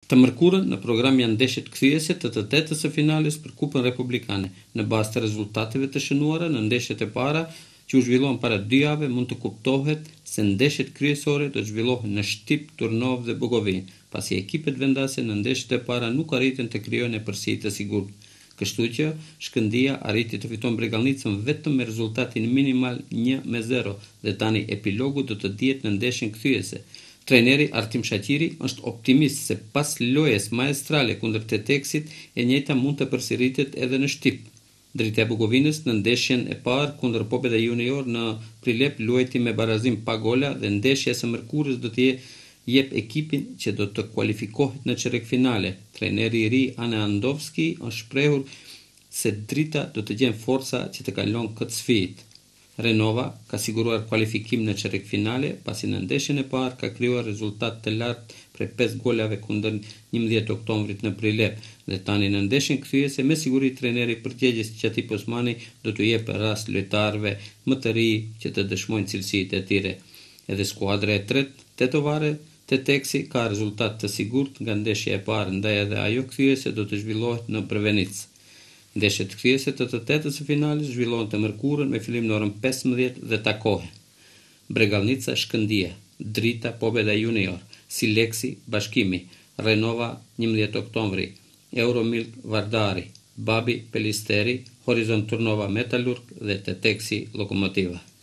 Të mërkurën në program janë ndeshjet kthyese të të tetës së finales për Kupën Republikane. Në bazë të rezultateve të shënuara në ndeshjet e para që u zhvilluan para 2 javë, mund të kuptohet se ndeshjet kryesore do të zhvillohen në Shtyp, Turnov dhe Bugovinë, pasi ekipet vendase në ndeshjet e para nuk arritën të krijojnë përsi të sigurt. Kështu që Shkëndia arriti të fiton Bregalnicën vetëm me rezultatin minimal 1-0 dhe tani epilogu do të dihet në ndeshjen kthyese. Trajneri Artim Shaqiri është optimist se pas lojës maestrale kundër Teteksit e njëjta mund të përsëritet edhe në Shtyp. Drita e Bugovinës në ndeshjen e parë kundër Pobeda Junior në Prilep luajti me barazim pa gola dhe ndeshja së mërkurës do të jep ekipin që do të kualifikohet në çerrekfinale. Trajneri i ri Ane Andovski është shprehur se Drita do të gjen forca që të kalon këtë sfidë. Renova ka siguruar kualifikim në çerrekfinale pasi në ndeshjen e parë ka krijuar rezultat të lartë prej 5 golave kundër 11 oktobrit në Prilep dhe tani në ndeshjen kthyese me siguri trajneri përgjegjës Qatip Osmani do t'u jepë rast lojtarëve më të ri që të dëshmojnë cilësitë e tyre. Edhe skuadra e tretë tetovare Teteksi ka rezultat të sigurt nga ndeshja e parë, ndaj edhe ajo kthyese do të zhvillohet në Prevenic. Ndeshjet kthyese të të tetës së finales zhvillohen të mërkurën me fillim në orën 15 dhe takohen Bregalnica Shkëndia, Drita Pobeda Junior, Sileksi Bashkimi, Renova 11 oktobri, Euromilk Vardari, Babi Pelisteri, Horizont Turnova Metallurg dhe Teteksi Lokomotiva.